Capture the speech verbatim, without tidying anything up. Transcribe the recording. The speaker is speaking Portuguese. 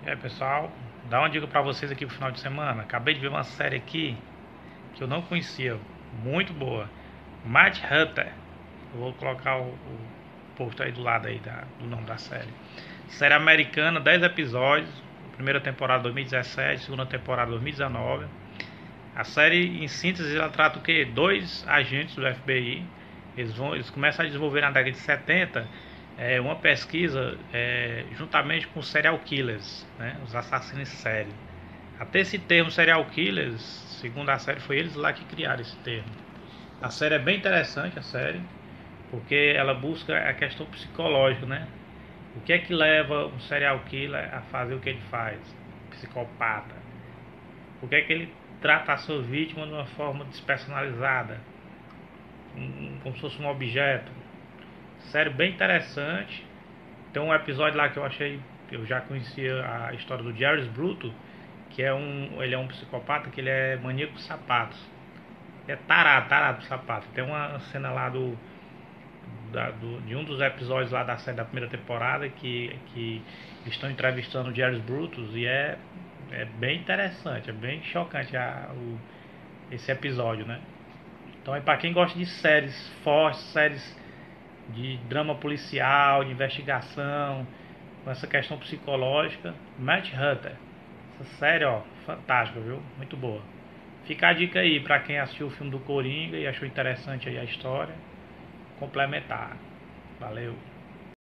E aí, pessoal, dá uma dica pra vocês aqui pro final de semana. Acabei de ver uma série aqui que eu não conhecia, muito boa. Mad Hunter. Eu vou colocar o, o post aí do lado aí da, do nome da série. Série americana, dez episódios. Primeira temporada dois mil e dezessete, segunda temporada dois mil e dezenove. A série, em síntese, ela trata o quê? Dois agentes do F B I. Eles, vão, eles começam a desenvolver na década de setenta é, uma pesquisa é, juntamente com serial killers, né? Os assassinos em série. Até esse termo serial killers, segundo a série, foi eles lá que criaram esse termo. A série é bem interessante, a série, porque ela busca a questão psicológica, né? O que é que leva um serial killer a fazer o que ele faz? Psicopata. Por que é que ele trata a sua vítima de uma forma despersonalizada, um, como se fosse um objeto? Série bem interessante. Tem um episódio lá que eu achei, eu já conhecia a história do Jairus Bruto, que é um, ele é um psicopata que ele é maníaco de sapatos. É tarado, tarado de sapato. Tem uma cena lá do, da, do de um dos episódios lá da série da primeira temporada que, que estão entrevistando o Jairus Brutus e é, é bem interessante, é bem chocante a, o, esse episódio, né? Então é para quem gosta de séries fortes, séries de drama policial, de investigação, com essa questão psicológica, Match Hunter. Essa série, ó, fantástica, viu? Muito boa. Fica a dica aí para quem assistiu o filme do Coringa e achou interessante aí a história, complementar. Valeu.